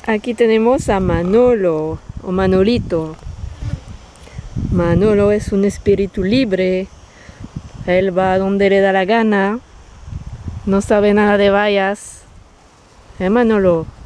Aquí tenemos a Manolo o Manolito. Manolo es un espíritu libre. Él va a donde le da la gana. No sabe nada de vallas. Manolo.